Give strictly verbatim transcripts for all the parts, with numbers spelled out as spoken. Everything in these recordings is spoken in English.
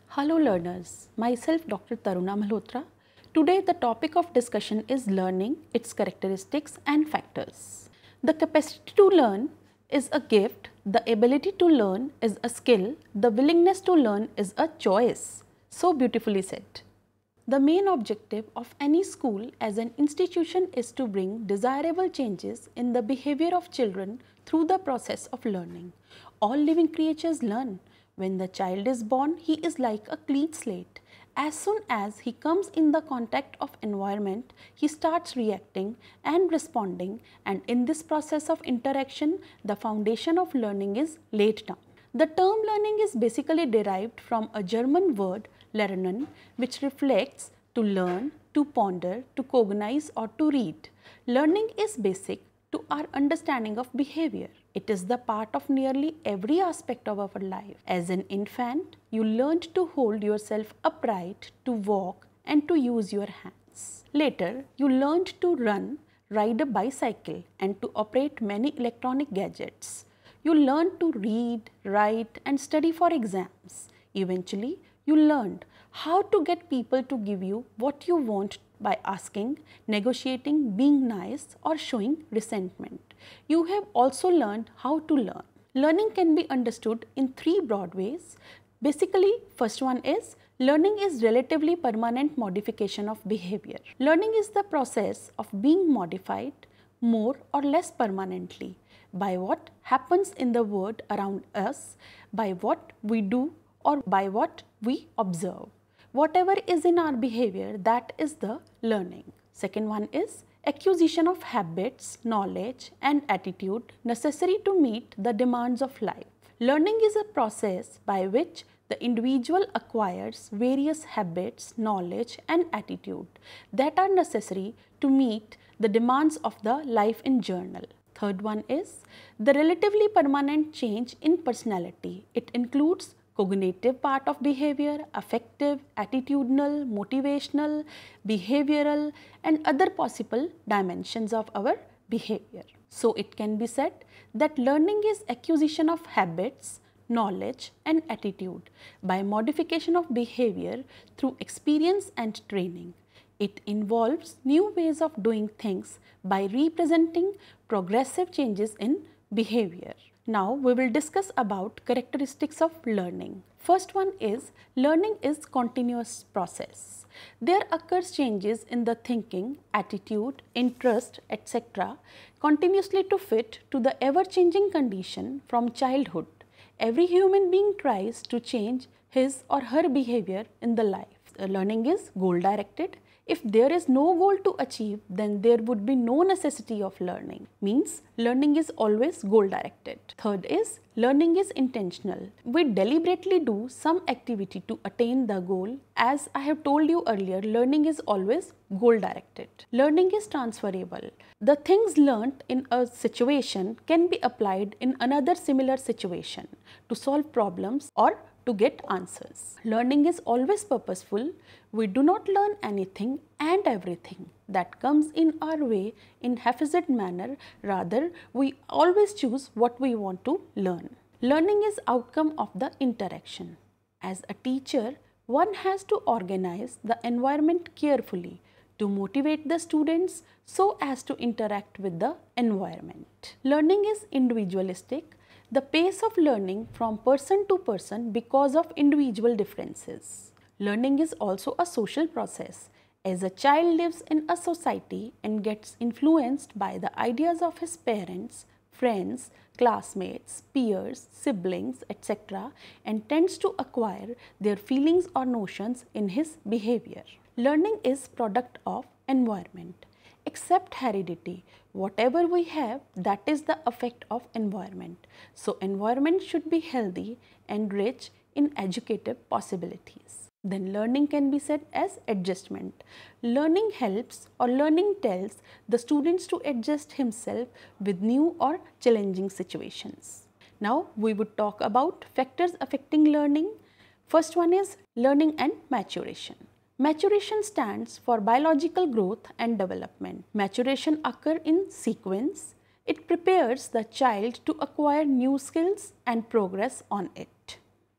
Hello learners, myself Doctor Taruna Malhotra. Today the topic of discussion is learning, its characteristics and factors. The capacity to learn is a gift, the ability to learn is a skill, the willingness to learn is a choice. So beautifully said. The main objective of any school as an institution is to bring desirable changes in the behavior of children through the process of learning. All living creatures learn. When the child is born, he is like a clean slate. As soon as he comes in the contact of environment, he starts reacting and responding, and in this process of interaction, the foundation of learning is laid down. The term learning is basically derived from a German word lernen, which reflects to learn, to ponder, to cognize or to read. Learning is basic to our understanding of behavior. It is the part of nearly every aspect of our life. As an infant, you learned to hold yourself upright, to walk and to use your hands. Later, you learned to run, ride a bicycle and to operate many electronic gadgets. You learned to read, write and study for exams. Eventually, you learned how to get people to give you what you want by asking, negotiating, being nice or showing resentment. You have also learned how to learn. Learning can be understood in three broad ways. Basically, first one is learning is relatively permanent modification of behavior. Learning is the process of being modified more or less permanently by what happens in the world around us, by what we do or by what we observe. Whatever is in our behavior, that is the learning. Second one is acquisition of habits, knowledge and attitude necessary to meet the demands of life. Learning is a process by which the individual acquires various habits, knowledge and attitude that are necessary to meet the demands of the life in general. Third one is the relatively permanent change in personality. It includes cognitive part of behavior, affective, attitudinal, motivational, behavioral and other possible dimensions of our behavior. So it can be said that learning is acquisition of habits, knowledge and attitude by modification of behavior through experience and training. It involves new ways of doing things by representing progressive changes in behavior. Now we will discuss about characteristics of learning. First one is learning is continuous process. There occurs changes in the thinking, attitude, interest, et cetera continuously to fit to the ever-changing condition from childhood. Every human being tries to change his or her behavior in the life. The learning is goal-directed. If there is no goal to achieve, then there would be no necessity of learning. Means learning is always goal directed. Third is learning is intentional. We deliberately do some activity to attain the goal. As I have told you earlier, learning is always goal directed. Learning is transferable. The things learnt in a situation can be applied in another similar situation to solve problems or to get answers. Learning is always purposeful. We do not learn anything and everything that comes in our way in haphazard manner. Rather, we always choose what we want to learn. Learning is outcome of the interaction. As a teacher, one has to organize the environment carefully to motivate the students so as to interact with the environment. Learning is individualistic. The pace of learning from person to person because of individual differences. Learning is also a social process. As a child lives in a society and gets influenced by the ideas of his parents, friends, classmates, peers, siblings, et cetera and tends to acquire their feelings or notions in his behavior. Learning is product of environment. Except heredity, whatever we have, that is the effect of environment. So environment should be healthy and rich in educative possibilities. Then learning can be said as adjustment. Learning helps or learning tells the students to adjust himself with new or challenging situations. Now we would talk about factors affecting learning. First one is learning and maturation. Maturation stands for biological growth and development. Maturation occurs in sequence. It prepares the child to acquire new skills and progress on it.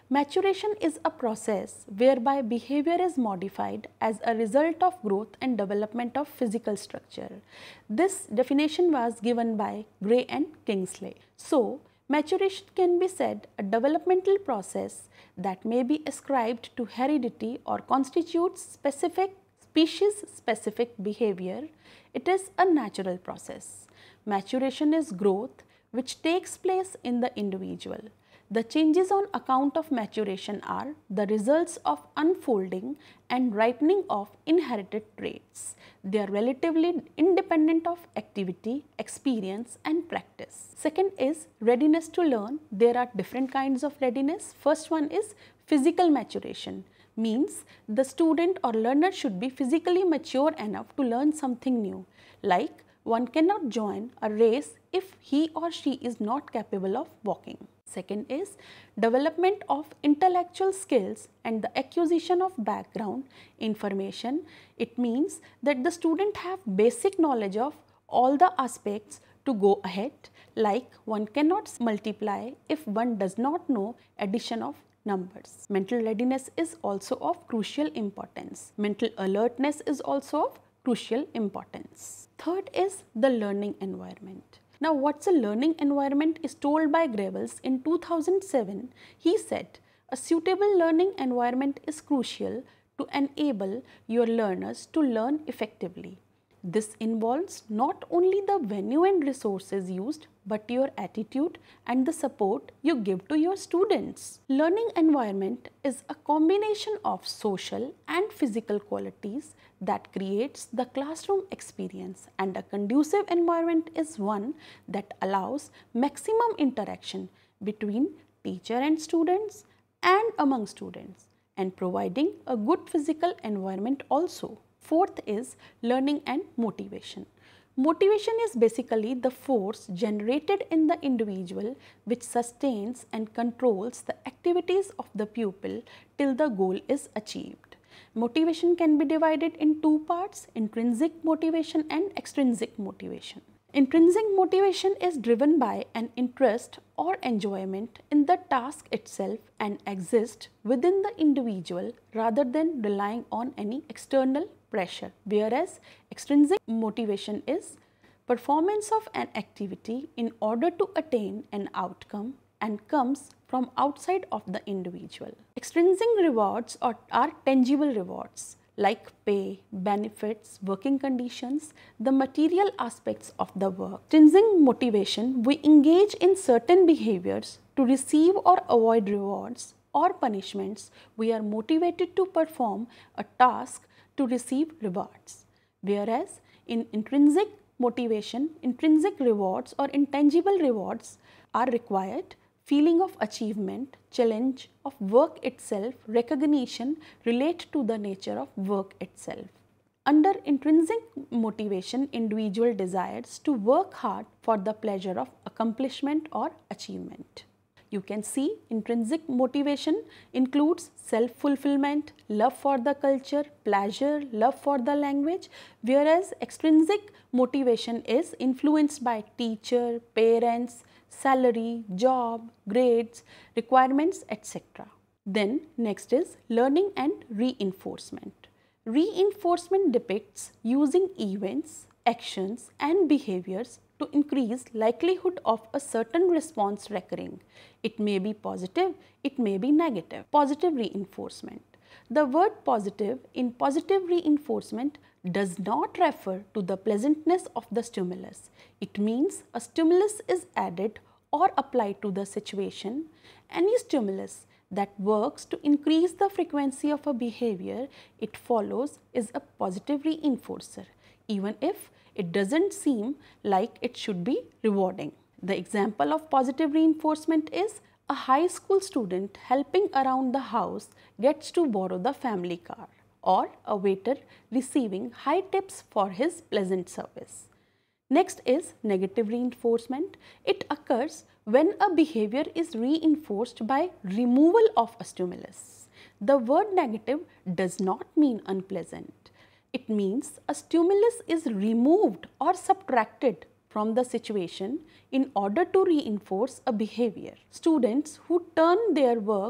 Maturation is a process whereby behavior is modified as a result of growth and development of physical structure. This definition was given by Gray and Kingsley. So, maturation can be said a developmental process that may be ascribed to heredity or constitutes specific species specific behavior. It is a natural process. Maturation is growth which takes place in the individual. The changes on account of maturation are the results of unfolding and ripening of inherited traits. They are relatively independent of activity, experience and practice. Second is readiness to learn. There are different kinds of readiness. First one is physical maturation, means the student or learner should be physically mature enough to learn something new. Like one cannot join a race if he or she is not capable of walking. Second is development of intellectual skills and the acquisition of background information. It means that the student have basic knowledge of all the aspects to go ahead, like one cannot multiply if one does not know addition of numbers. Mental readiness is also of crucial importance. Mental alertness is also of crucial importance. Third is the learning environment. Now, what's a learning environment is told by Gravels in two thousand seven. He said, a suitable learning environment is crucial to enable your learners to learn effectively. This involves not only the venue and resources used, but your attitude and the support you give to your students. Learning environment is a combination of social and physical qualities that creates the classroom experience, and a conducive environment is one that allows maximum interaction between teacher and students and among students, and providing a good physical environment also. Fourth is learning and motivation. Motivation is basically the force generated in the individual which sustains and controls the activities of the pupil till the goal is achieved. Motivation can be divided in two parts: intrinsic motivation and extrinsic motivation. Intrinsic motivation is driven by an interest or enjoyment in the task itself and exists within the individual rather than relying on any external pressure, whereas extrinsic motivation is performance of an activity in order to attain an outcome and comes from outside of the individual. Extrinsic rewards are, are tangible rewards like pay, benefits, working conditions, the material aspects of the work. Extrinsic motivation, we engage in certain behaviors to receive or avoid rewards or punishments. We are motivated to perform a task to receive rewards. Whereas in intrinsic motivation, intrinsic rewards or intangible rewards are required: feeling of achievement, challenge of work itself, recognition relate to the nature of work itself. Under intrinsic motivation, individual desires to work hard for the pleasure of accomplishment or achievement. You can see intrinsic motivation includes self-fulfillment, love for the culture, pleasure, love for the language, whereas extrinsic motivation is influenced by teacher, parents, salary, job, grades, requirements, et cetera. Then next is learning and reinforcement. Reinforcement depicts using events, actions and behaviors to increase likelihood of a certain response recurring. It may be positive, it may be negative. Positive reinforcement. The word positive in positive reinforcement does not refer to the pleasantness of the stimulus. It means a stimulus is added or applied to the situation. Any stimulus that works to increase the frequency of a behavior it follows is a positive reinforcer, even if it doesn't seem like it should be rewarding. The example of positive reinforcement is a high school student helping around the house gets to borrow the family car, or a waiter receiving high tips for his pleasant service. Next is negative reinforcement. It occurs when a behavior is reinforced by removal of a stimulus. The word negative does not mean unpleasant. It means a stimulus is removed or subtracted from the situation in order to reinforce a behavior. Students who turn their work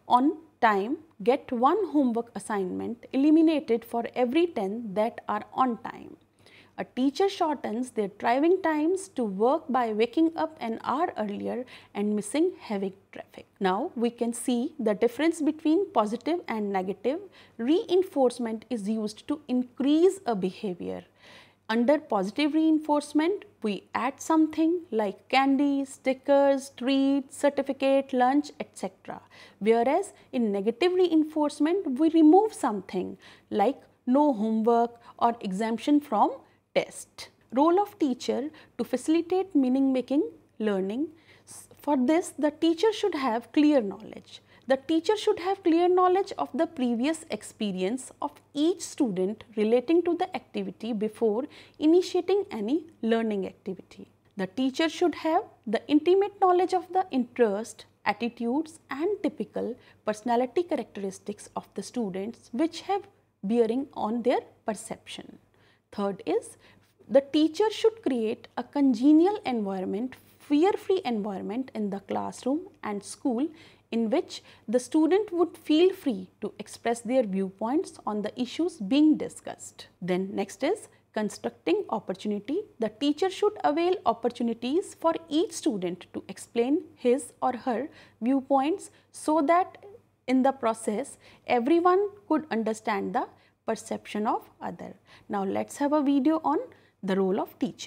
on time get one homework assignment eliminated for every ten that are on time. A teacher shortens their driving times to work by waking up an hour earlier and missing heavy traffic. Now we can see the difference between positive and negative. Reinforcement is used to increase a behavior. Under positive reinforcement, we add something like candy, stickers, treats, certificate, lunch, et cetera. Whereas in negative reinforcement, we remove something like no homework or exemption from test. Role of teacher to facilitate meaning-making learning. For this, the teacher should have clear knowledge. The teacher should have clear knowledge of the previous experience of each student relating to the activity before initiating any learning activity. The teacher should have the intimate knowledge of the interest, attitudes and typical personality characteristics of the students which have bearing on their perception. Third is, the teacher should create a congenial environment, fear-free environment in the classroom and school in which the student would feel free to express their viewpoints on the issues being discussed. Then next is constructing opportunity. The teacher should avail opportunities for each student to explain his or her viewpoints so that in the process everyone could understand the perception of other. Now let's have a video on the role of teacher.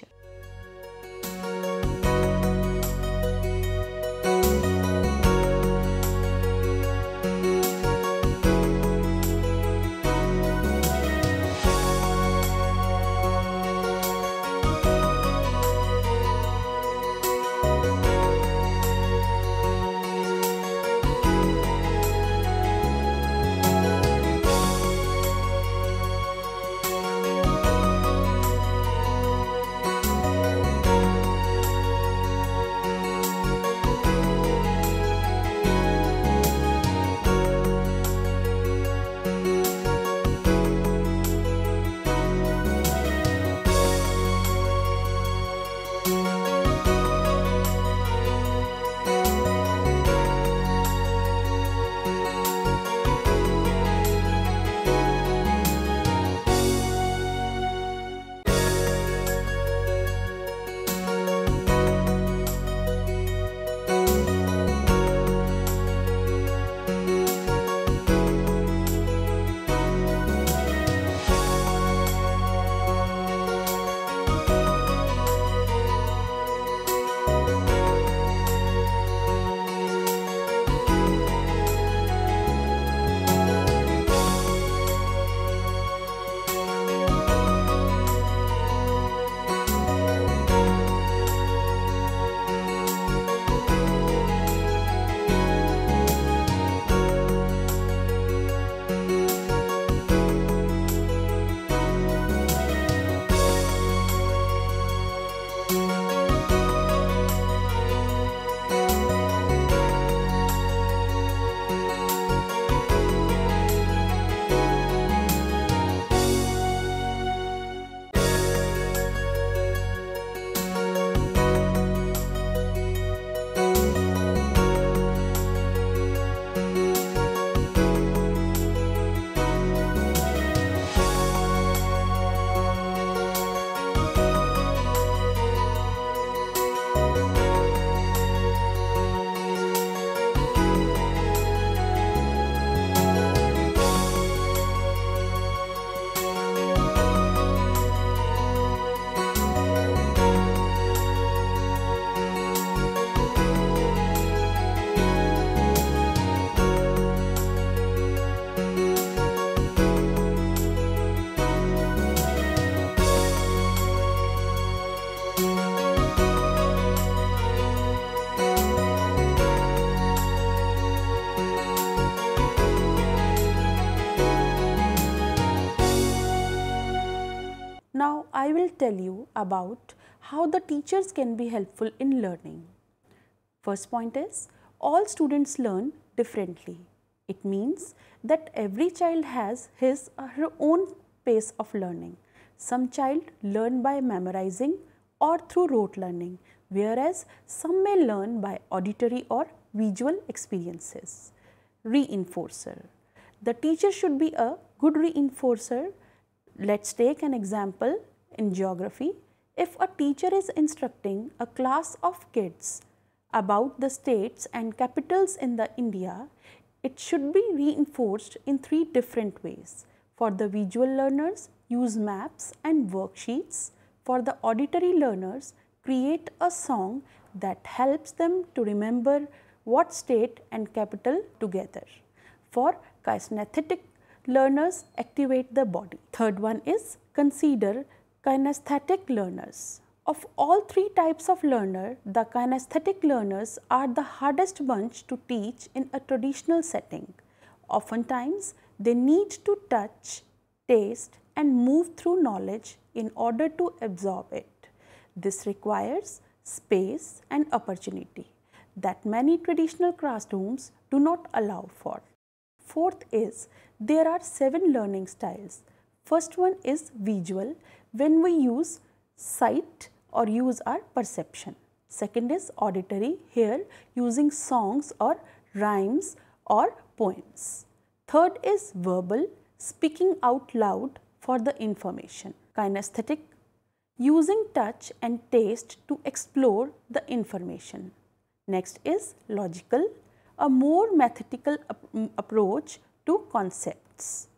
Now I will tell you about how the teachers can be helpful in learning. First point is, all students learn differently. It means that every child has his or her own pace of learning. Some child learn by memorizing or through rote learning, whereas some may learn by auditory or visual experiences. reinforcer. The teacher should be a good reinforcer. Let's take an example in geography. If a teacher is instructing a class of kids about the states and capitals in the India, it should be reinforced in three different ways. For the visual learners, use maps and worksheets. For the auditory learners, create a song that helps them to remember what state and capital together. For kinesthetic learners, activate the body. Third one is consider kinesthetic learners. Of all three types of learner, the kinesthetic learners are the hardest bunch to teach in a traditional setting. Oftentimes, they need to touch, taste and move through knowledge in order to absorb it. This requires space and opportunity that many traditional classrooms do not allow for. Fourth is, there are seven learning styles. First one is visual, when we use sight or use our perception. Second is auditory, here using songs or rhymes or poems. Third is verbal, speaking out loud for the information. Kinesthetic, using touch and taste to explore the information. Next is logical, a more methodical ap approach to concepts.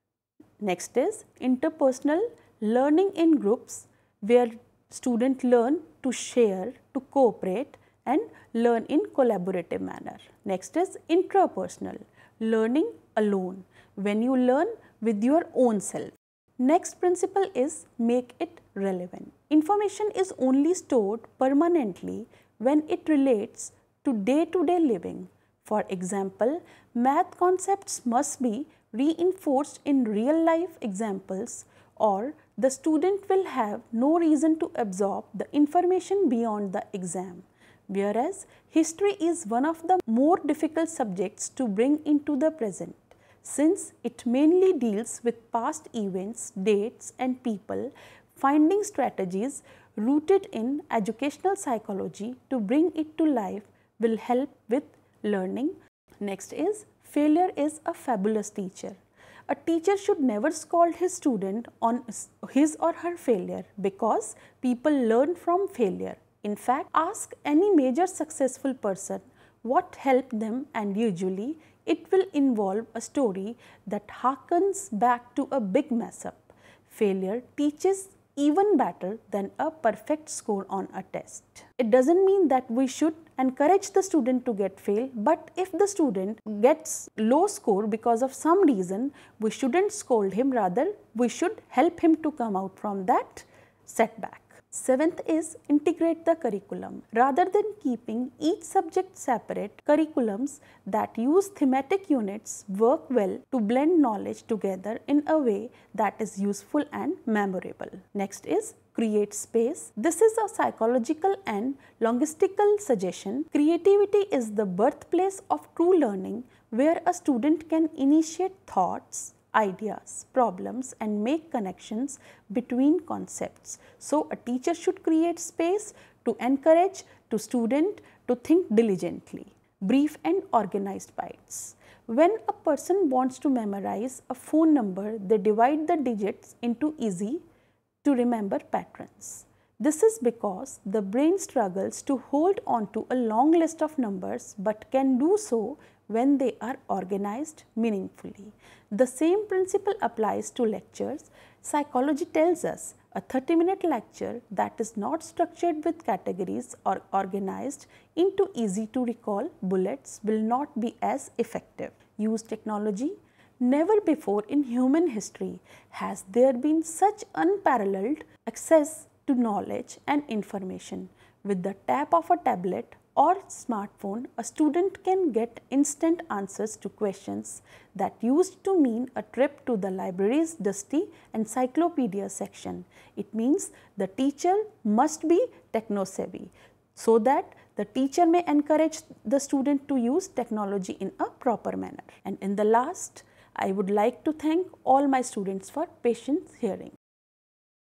Next is interpersonal, learning in groups where students learn to share, to cooperate and learn in collaborative manner. Next is intrapersonal, learning alone, when you learn with your own self. Next principle is make it relevant. Information is only stored permanently when it relates to day-to-day living. For example, math concepts must be reinforced in real life examples or the student will have no reason to absorb the information beyond the exam. Whereas, history is one of the more difficult subjects to bring into the present, since it mainly deals with past events, dates and people. Finding strategies rooted in educational psychology to bring it to life will help with learning. Next is, failure is a fabulous teacher. A teacher should never scold his student on his or her failure because people learn from failure. In fact, ask any major successful person what helped them, and usually it will involve a story that harkens back to a big mess up. Failure teaches even better than a perfect score on a test. It doesn't mean that we should encourage the student to get fail, but if the student gets low score because of some reason, we shouldn't scold him, rather we should help him to come out from that setback. Seventh is integrate the curriculum. Rather than keeping each subject separate, curriculums that use thematic units work well to blend knowledge together in a way that is useful and memorable. Next is create space. This is a psychological and linguistical suggestion. Creativity is the birthplace of true learning, where a student can initiate thoughts, ideas, problems and make connections between concepts. So, a teacher should create space to encourage to student to think diligently. Brief and organized bites. When a person wants to memorize a phone number, they divide the digits into easy to remember patterns. This is because the brain struggles to hold on to a long list of numbers, but can do so when they are organized meaningfully. The same principle applies to lectures. Psychology tells us a thirty minute lecture that is not structured with categories or organized into easy to recall bullets will not be as effective. Use technology. Never before in human history has there been such unparalleled access to knowledge and information. With the tap of a tablet or smartphone, a student can get instant answers to questions that used to mean a trip to the library's dusty encyclopedia section. It means the teacher must be techno-savvy so that the teacher may encourage the student to use technology in a proper manner. And in the last, I would like to thank all my students for patient hearing.